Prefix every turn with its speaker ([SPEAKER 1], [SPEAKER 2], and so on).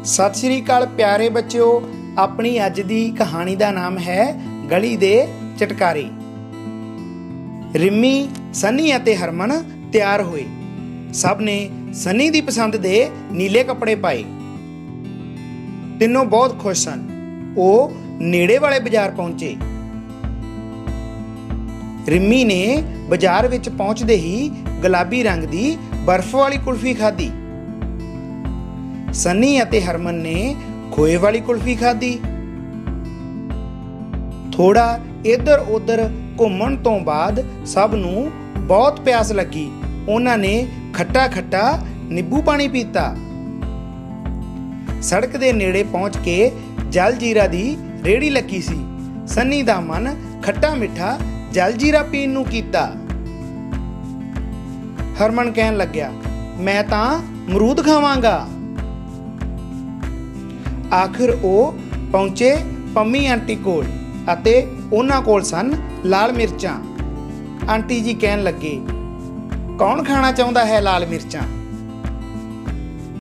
[SPEAKER 1] सत श्री अकाल प्यारे बच्चों, अपनी अज दी कहानी का नाम है गली दे चटकारी। रिमी, सनी अते हरमन तैयार हुए। सब ने सनी दी पसंद दे नीले कपड़े पाए। तीनों बहुत खुश सन। वो नेड़े वाले बाजार पहुंचे। रिमी ने बाजार विच पहुंचते ही गुलाबी रंग दी बर्फ वाली कुल्फी खाधी। सनी अते हरमन ने खोए वाली कुल्फी खाधी। थोड़ा इधर उधर घूमण तो बाद सब नूं बहुत प्यास लगी। उन्हां ने खट्टा खट्टा नींबू पानी पीता। सड़क दे नेड़े पहुंच के जल जीरा दी रेड़ी लगी सी। सनी दा मन खट्टा मिठा जल जीरा पीण नूं कीता। हरमन कहन लग्या, मैं तां मरूद खावांगा। आखिर वो पहुंचे पंमी आंटी कोल अते उन्हां कोल सन लाल मिर्चां। आंटी जी कहन लगे, कौन खाना चाहुंदा है लाल मिर्चां?